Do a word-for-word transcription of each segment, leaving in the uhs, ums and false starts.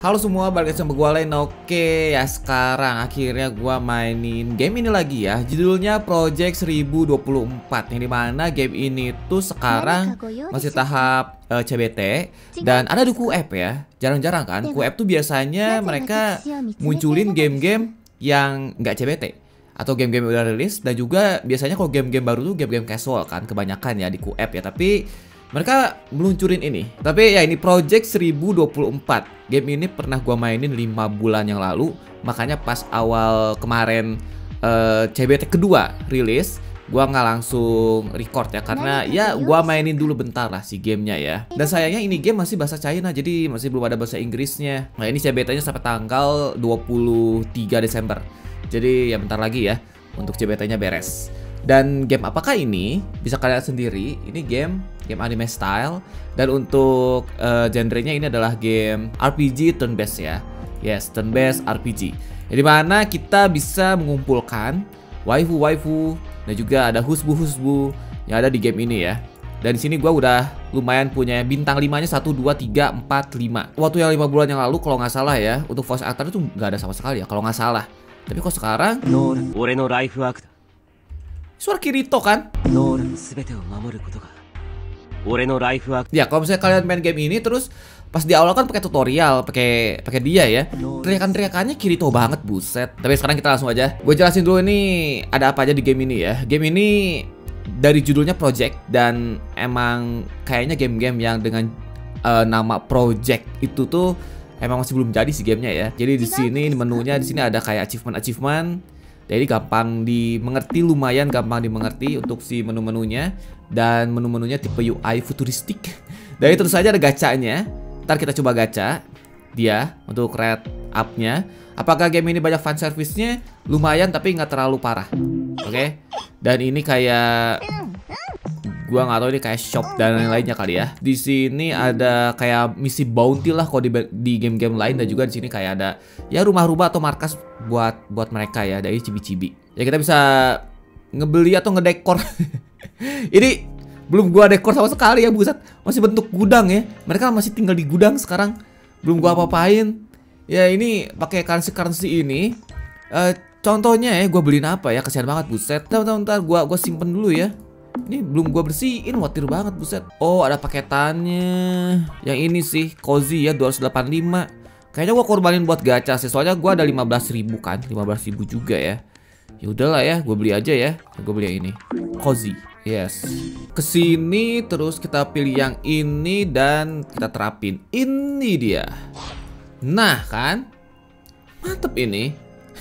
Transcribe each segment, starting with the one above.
Halo semua, balik lagi sama gue Len. Oke ya, sekarang akhirnya gue mainin game ini lagi ya. Judulnya Project seribu dua puluh empat. Yang dimana game ini tuh sekarang masih tahap uh, C B T. Dan ada di Q F ya. Jarang-jarang kan, Q F tuh biasanya mereka munculin game-game yang nggak C B T atau game-game udah rilis. Dan juga biasanya kalau game-game baru tuh game-game casual kan, kebanyakan ya di Q F ya. Tapi mereka meluncurin ini. Tapi ya ini Project seribu dua puluh empat. Game ini pernah gua mainin lima bulan yang lalu. Makanya pas awal kemarin uh, C B T kedua rilis, gua nggak langsung record ya. Karena ya gua mainin dulu bentar lah si gamenya ya. Dan sayangnya ini game masih bahasa China, jadi masih belum ada bahasa Inggrisnya. Nah ini C B T-nya sampai tanggal dua puluh tiga Desember. Jadi ya bentar lagi ya untuk C B T-nya beres. Dan game apakah ini? Bisa kalian lihat sendiri. Ini game game anime style. Dan untuk uh, genrenya ini adalah game R P G turn based ya. Yes, turn based R P G. Jadi mana kita bisa mengumpulkan waifu-waifu dan juga ada husbu-husbu yang ada di game ini ya. Dan di sini gua udah lumayan punya bintang limanya satu, dua, tiga, empat, lima. Waktu yang lima bulan yang lalu kalau nggak salah ya, untuk voice actor itu nggak ada sama sekali ya kalau nggak salah. Tapi kok sekarang suara Kirito kan? Ya kalau misalnya kalian main game ini terus pas di awal kan pakai tutorial, pakai pakai dia ya. Teriakan-teriakannya Kirito banget, buset. Tapi sekarang kita langsung aja. Gue jelasin dulu ini ada apa aja di game ini ya. Game ini dari judulnya Project dan emang kayaknya game-game yang dengan uh, nama Project itu tuh emang masih belum jadi sih gamenya ya. Jadi di sini menunya di sini ada kayak achievement-achievement. Jadi gampang dimengerti, lumayan gampang dimengerti untuk si menu-menunya. Dan menu-menunya tipe U I futuristik. Dan tentu saja ada gacanya. Ntar kita coba gacha dia untuk rate up-nya. Apakah game ini banyak fan service-nya? Lumayan tapi nggak terlalu parah. Oke okay? Dan ini kayak gua nggak tahu ini kayak shop dan lain-lainnya kali ya. Di sini ada kayak misi bounty lah kalau di di game-game lain, dan juga di sini kayak ada ya rumah-rumah atau markas buat buat mereka ya dari cibi-cibi. Ya kita bisa ngebeli atau ngedekor. Ini belum gua dekor sama sekali ya, buset. Masih bentuk gudang ya. Mereka masih tinggal di gudang sekarang. Belum gua apa-apain. Ya ini pakai currency-currency ini. Uh, contohnya ya gua beliin apa ya? Kasihan banget, buset. Bentar-bentar gua gua simpen dulu ya. Ini belum gua bersihin, watir banget, buset. Oh, ada paketannya. Yang ini sih, cozy ya, dua ratus delapan puluh lima. Kayaknya gua korbanin buat gacha sih, soalnya gua ada lima belas ribu kan, lima belas ribu juga ya. Ya udahlah ya, gua beli aja ya. Gua beli yang ini. Cozy. Yes. Kesini terus kita pilih yang ini dan kita terapin. Ini dia. Nah, kan? Mantep ini.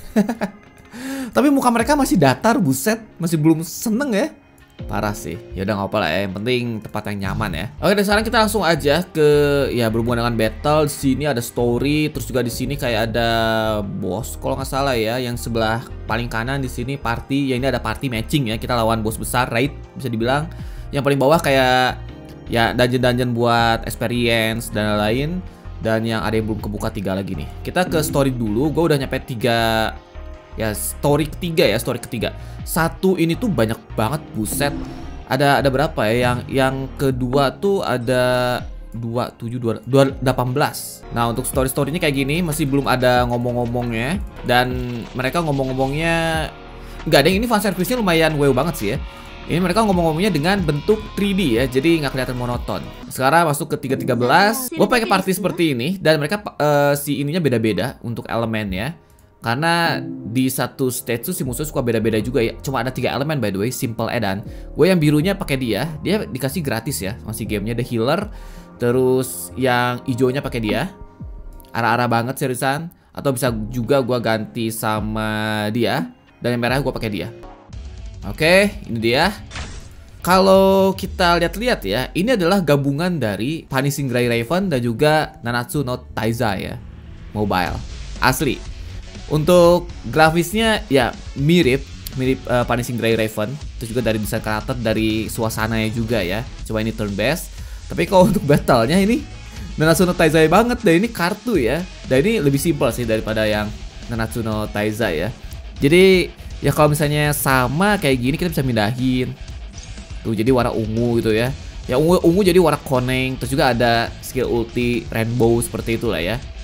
Tapi muka mereka masih datar, buset. Masih belum seneng ya. Parah sih. Ya udah nggak apa lah ya. Yang penting tempat yang nyaman ya. Oke, dan sekarang kita langsung aja ke ya berhubungan dengan battle. Di sini ada story, terus juga di sini kayak ada boss kalau nggak salah ya. Yang sebelah paling kanan di sini party. Ya ini ada party matching ya. Kita lawan bos besar, raid bisa dibilang. Yang paling bawah kayak ya dungeon-dungeon buat experience dan lain-lain. Dan yang ada yang belum kebuka tiga lagi nih. Kita ke story dulu. Gue udah nyampe tiga. Ya story ketiga ya, story ketiga. Satu ini tuh banyak banget, buset. Ada ada berapa ya? Yang yang kedua tuh ada dua tujuh dua delapan belas. Nah, untuk story-storynya kayak gini masih belum ada ngomong-ngomongnya. Dan mereka ngomong-ngomongnya nggak ada yang ini fan service-nya lumayan wow banget sih ya. Ini mereka ngomong-ngomongnya dengan bentuk tiga D ya, jadi nggak kelihatan monoton. Sekarang masuk ke tiga tiga belas. Gue pakai party seperti ini dan mereka uh, si ininya beda-beda untuk elemennya. Karena di satu stage tuh si musuh suka beda-beda juga ya. Cuma ada tiga elemen by the way, simple edan. Gue yang birunya pakai dia, dia dikasih gratis ya. Masih gamenya the healer. Terus yang hijaunya pakai dia. Arah-arah banget seriusan. Atau bisa juga gue ganti sama dia. Dan yang merah gue pakai dia. Oke, ini dia. Kalau kita lihat-lihat ya, ini adalah gabungan dari Punishing Gray Raven dan juga Nanatsu no Taizai ya. Mobile. Asli. Untuk grafisnya ya mirip mirip uh, Punishing Gray Raven. Terus juga dari desain karakter, dari suasananya juga ya. Coba ini turn based. Tapi kalau untuk battle-nya ini Nanatsu no Taizai banget. Dan ini kartu ya. Dan ini lebih simpel sih daripada yang Nanatsu no Taizai ya. Jadi ya kalau misalnya sama kayak gini kita bisa mindahin. Tuh jadi warna ungu gitu ya. Ya ungu, ungu jadi warna koneng. Terus juga ada skill ulti rainbow seperti itulah ya.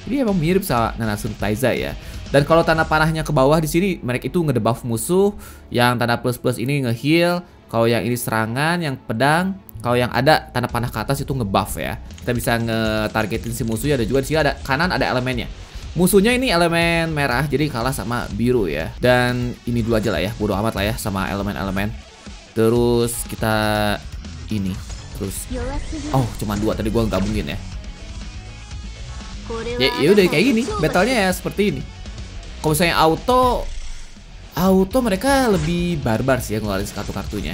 Ini emang mirip sama Nanatsu Taiza ya. Dan kalau tanda panahnya ke bawah di sini, mereka itu ngedebuff musuh. Yang tanda plus plus ini ngeheal. Kalau yang ini serangan, yang pedang. Kalau yang ada tanda panah ke atas itu ngebuff ya. Kita bisa nge-targetin si musuhnya. Dan juga di sini ada kanan ada elemennya. Musuhnya ini elemen merah, jadi kalah sama biru ya. Dan ini dulu aja lah ya, bodo amat lah ya sama elemen-elemen. Terus kita ini, terus oh cuma dua tadi gua gabungin ya. Ya, ya udah kayak gini, battlenya ya seperti ini. Kalau misalnya auto, auto mereka lebih barbar sih ya ngeluarin kartu-kartunya.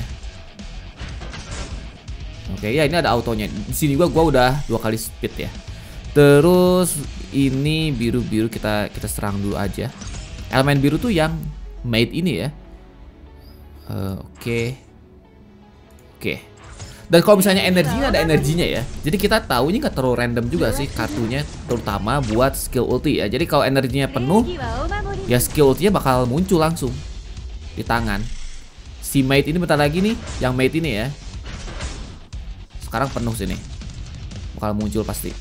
Oke ya ini ada autonya. Di sini gua gua udah dua kali speed ya. Terus ini biru-biru kita kita serang dulu aja. Elemen biru tuh yang mate ini ya. Uh, Oke, okay. oke. Okay. Dan kalau misalnya energinya ada energinya ya. Jadi kita tahu ini nggak terlalu random juga sih kartunya, terutama buat skill ulti ya. Jadi kalau energinya penuh, ya skill ultinya bakal muncul langsung di tangan. Si mate ini bentar lagi nih, yang mate ini ya. Sekarang penuh sini, bakal muncul pasti.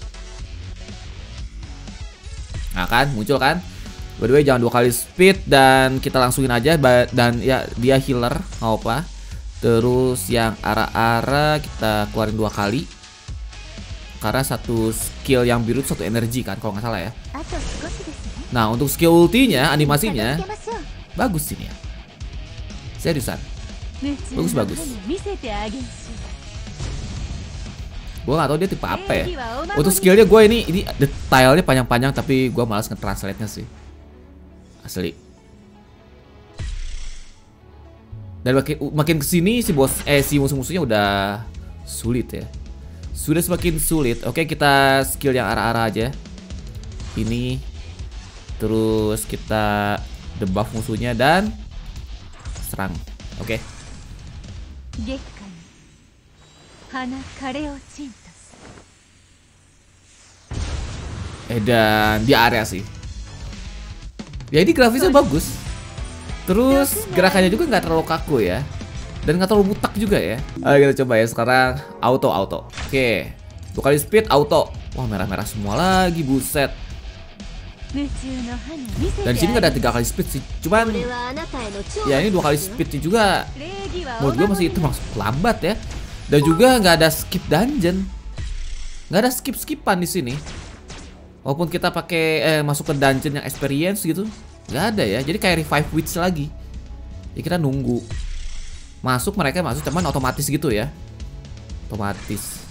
Nah kan, muncul kan. By the way jangan dua kali speed dan kita langsungin aja. Dan ya dia healer, nggak apa. Terus yang arah-arah kita keluarin dua kali. Karena satu skill yang biru satu energi kan kalau nggak salah ya. Nah untuk skill ultinya, animasinya bagus ini ya. Seriusan, bagus-bagus. Gue gak tau dia tipe apa ya. Untuk skillnya gue ini ini detailnya panjang-panjang tapi gue malas nge-translate-nya sih. Asli. Dan makin makin kesini si bos eh si musuh-musuhnya udah sulit ya. Sudah semakin sulit. Oke kita skill yang arah-arah aja. Ini. Terus kita debuff musuhnya dan serang. Oke. Eh dan di area sih. Ya ini grafisnya bagus. Terus gerakannya juga nggak terlalu kaku ya. Dan nggak terlalu butak juga ya. Ayo kita coba ya sekarang auto auto. Oke, dua kali speed auto. Wah merah-merah semua lagi, buset. Dan di sini nggak ada tiga kali speed sih. Cuman ya ini dua kali speednya juga. Menurut gue masih itu masuk lambat ya. Dan juga nggak ada skip dungeon. Nggak ada skip-skipan di sini. Walaupun kita pakai eh, masuk ke dungeon yang experience gitu. Nggak ada ya, jadi kayak revive witch lagi. Ya kita nunggu masuk, mereka masuk cuman otomatis gitu ya. Otomatis.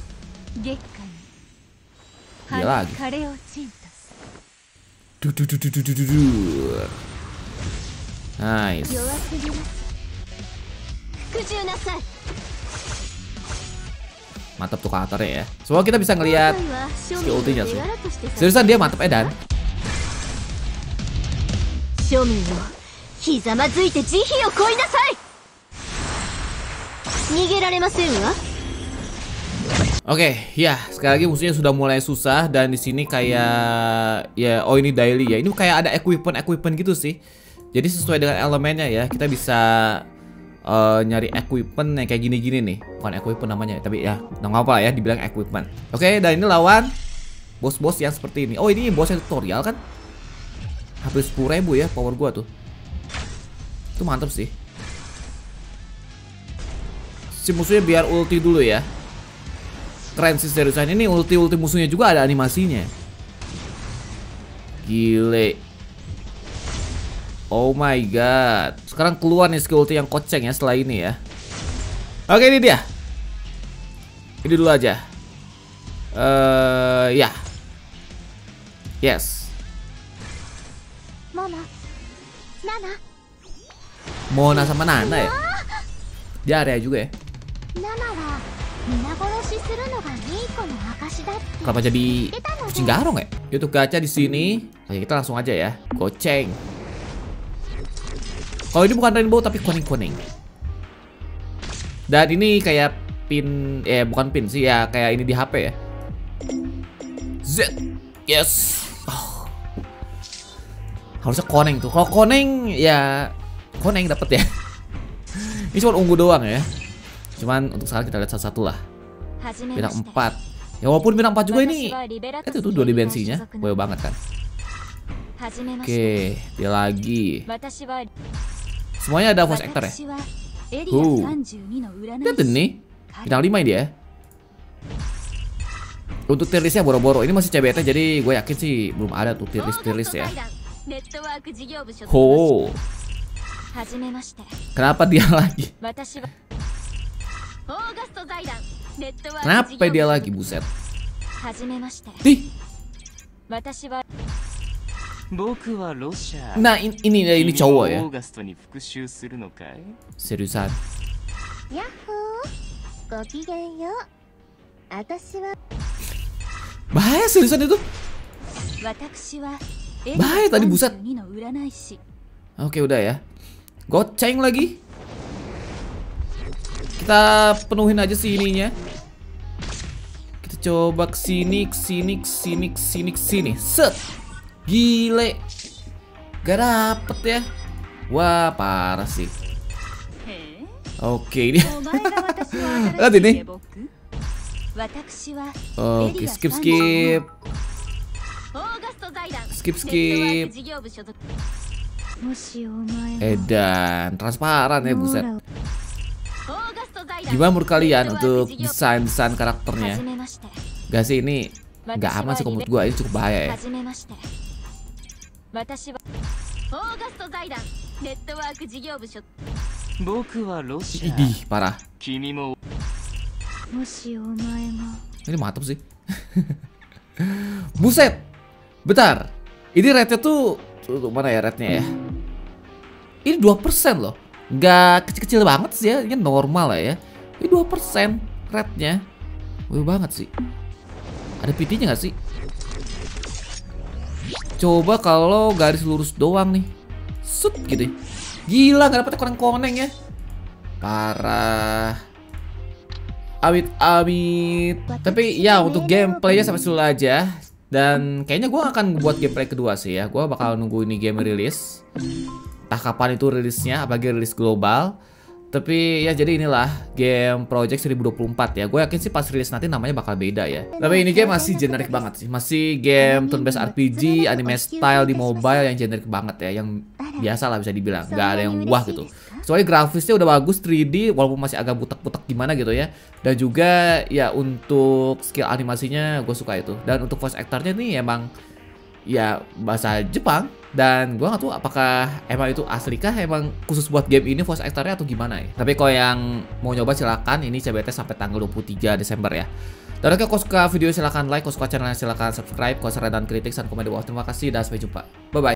Dia lagi. Du, du, du, du, du, du, du. Nice. Mantap tuh karakternya ya. Semoga kita bisa ngelihat skill ultinya sih. Seriusan dia mantap edan. Oke, ya sekali lagi musuhnya sudah mulai susah dan di sini kayak ya oh ini daily ya. Ini kayak ada equipment-equipment gitu sih. Jadi sesuai dengan elemennya ya, kita bisa uh, nyari equipment yang kayak gini-gini nih. Bukan equipment namanya, tapi ya nggak apa ya dibilang equipment. Oke, dan ini lawan bos-bos yang seperti ini. Oh ini bosnya tutorial kan? Hampir sepuluh ribu ya power gua tuh. Itu mantap sih. Si musuhnya biar ulti dulu ya. Keren sih seriusan. Ini ulti-ulti musuhnya juga ada animasinya. Gile. Oh my god. Sekarang keluar nih skill ulti yang koceng ya setelah ini ya. Oke ini dia. Ini dulu aja. Eh uh, ya. Yes. Mona sama Nana ya? Dia area juga ya? Kenapa jadi kucing garong ya? YouTube gacha di sini. Oke kita langsung aja ya. Goceng. Kalau ini bukan rainbow tapi kuning-kuning. Dan ini kayak pin, eh bukan pin sih ya, kayak ini di H P ya. Z, yes. Oh. Harusnya koneng tuh. Kalau koneng ya koneng dapet ya. Ini cuma ungu doang ya. Cuman untuk sekarang kita lihat satu-satu lah. Bintang empat. Ya walaupun bintang empat juga ini, itu tuh dua dimensinya, boleh banget kan. Oke, dia lagi. Semuanya ada voice actor ya. Uh, lihat nih, bintang lima ini ya. Untuk tier listnya boro-boro, ini masih C B T jadi gue yakin sih belum ada tuh tier list tier list ya. Oh, kenapa dia lagi? Kenapa dia lagi, buset? Ih. Nah ini ini, ini cowok ya. Seriusan. Bahaya seriusan itu. Bahaya tadi, buset. Oke udah ya. Goceng lagi. Kita penuhin aja sih ininya. Kita coba kesini, kesini, kesini, kesini, kesini. Set. Gile. Gak dapet ya. Wah parah sih. Oke ini. Lihat ini. Oke skip skip. Skip skip. Edan transparan ya, buset. Gimana menurut kalian untuk desain-desain karakternya? Gak sih ini gak aman sih menurut gue, ini cukup bahaya ya. Idih, parah. Ini mantap sih. Buset. Bentar. Ini rate-nya tuh, tuh mana ya rate-nya ya? Ini dua persen loh. Nggak kecil-kecil banget sih ya. Ini normal lah ya. Ini dua persen rate-nya. Wih banget sih. Ada P T-nya nggak sih? Coba kalau garis lurus doang nih. Sut gitu. Gila nggak dapetnya koneng-koneng ya. Parah. Amit-amit. Tapi ya untuk gameplaynya sampai situ aja. Dan kayaknya gue akan buat gameplay kedua sih ya. Gue bakal nunggu ini game rilis. Entah kapan itu rilisnya, apalagi rilis global. Tapi ya jadi inilah game Project seribu dua puluh empat ya. Gue yakin sih pas rilis nanti namanya bakal beda ya. Tapi ini game masih generik banget sih. Masih game turn based R P G, anime style di mobile yang generik banget ya. Yang biasa lah bisa dibilang, nggak ada yang wah gitu. Soalnya grafisnya udah bagus tiga D walaupun masih agak butek-butek gimana gitu ya. Dan juga ya untuk skill animasinya gue suka itu. Dan untuk voice actornya nih emang ya bahasa Jepang. Dan gue gak tahu apakah emang itu asli kah, emang khusus buat game ini voice actornya atau gimana ya. Tapi kalau yang mau nyoba silakan, ini C B T sampai tanggal dua puluh tiga Desember ya. Dan oke, kalau suka video silahkan like, kalau suka channelnya silahkan subscribe. Kalau saran dan kritik, saran komen di bawah. Terima kasih dan sampai jumpa. Bye bye.